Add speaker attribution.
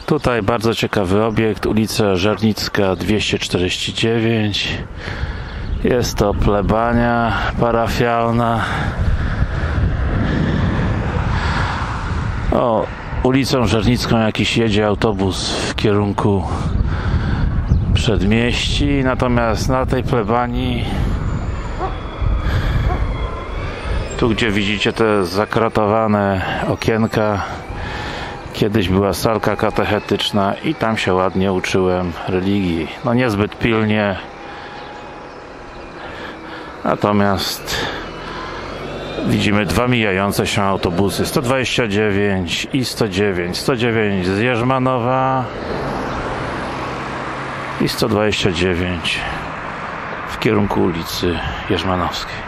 Speaker 1: Tutaj bardzo ciekawy obiekt, ulica Żernicka 249. Jest to plebania parafialna. Ulicą Żernicką jakiś jedzie autobus w kierunku przedmieści, natomiast na tej plebanii, tu gdzie widzicie te zakratowane okienka, kiedyś była salka katechetyczna i tam się ładnie uczyłem religii. No niezbyt pilnie, natomiast widzimy dwa mijające się autobusy, 129 i 109. 109 z Jerzmanowa i 129 w kierunku ulicy Jerzmanowskiej.